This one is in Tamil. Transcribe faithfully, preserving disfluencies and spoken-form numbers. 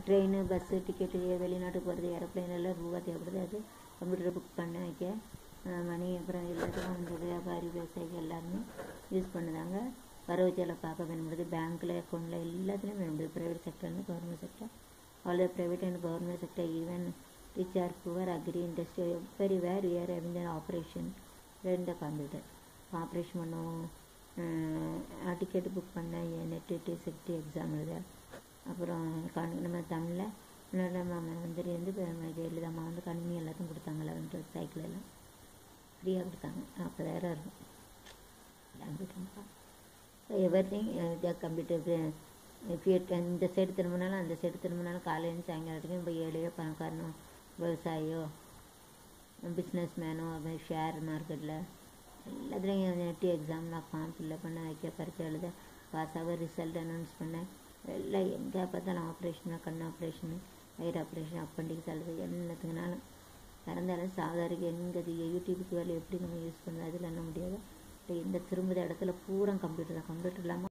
ட்ரெயின் பஸ்ஸு டிக்கெட்டு வெளிநாட்டுக்கு போகிறது ஏரோப்ளைன் எல்லாம் ரூபா தேவைப்படுது. அது கம்ப்யூட்டரை புக் பண்ண வைக்க மணி அப்புறம் எல்லாத்துக்கும் இந்த வியாபாரி விவசாயிகள் எல்லாருமே யூஸ் பண்ணுதாங்க. வரவு செலவு பார்க்க பயன்படுது. பேங்க்கில் அக்கௌண்ட்டில் எல்லாத்துலேயும் பயன்படுது. ப்ரைவேட் செக்டர்னு government sector all the private and government sector even rich or poor agri industry very where where இந்த ஆப்ரேஷன் இந்த கம்ப்யூட்டர் ஆப்ரேஷன் பண்ணுவோம். டிக்கெட்டு புக் பண்ண நெட்டு டெஸ்ட் எக்ஸாம் எழுத அப்புறம் கண் நம்ம தமிழில் முன்னாடி நம்ம மந்திரி வந்து ஜெயலலிதாம்மா வந்து கணினி எல்லாத்தையும் கொடுத்தாங்க. லெவன்த் டுவெல்த் சைக்கிள் எல்லாம் ஃப்ரீயாக கொடுத்தாங்க. நாற்பதாயிரம் இருக்கும் கம்ப்யூட்டர். எவ்ரி திங் கம்ப்யூட்டர் ஃபியட் இந்த சைடு திரும்பினாலும் அந்த சைடு திரும்பினாலும் காலையிலேருந்து சாயங்காலம் வரைக்கும் இப்போ ஏழையோ பணக்காரனோ விவசாயியோ பிஸ்னஸ் மேனோ அது ஷேர் மார்க்கெட்டில் எல்லாத்துலேயும் நெட்டு எக்ஸாம்லாம் ஃபார்ம் ஃபில்லப் பண்ண வைக்க பரிச்சை எழுத பாஸாக ரிசல்ட் அனௌன்ஸ் பண்ண எல்லாம் எங்கே பார்த்தாலும் ஆப்ரேஷனு கண் ஆப்ரேஷனு வயிறு ஆப்ரேஷன் அப்பண்டிக்ஸ் அல்லது என்னத்துக்குனாலும் பிறந்தாலும் சாதாரண எங்கே யூடியூபுக்கு வேலை எப்படி நம்ம யூஸ் பண்ண அதில் என்ன முடியாது. இந்த திரும்புகிற இடத்துல பூரா கம்ப்யூட்டர் தான். கம்ப்யூட்டர் இல்லாமல்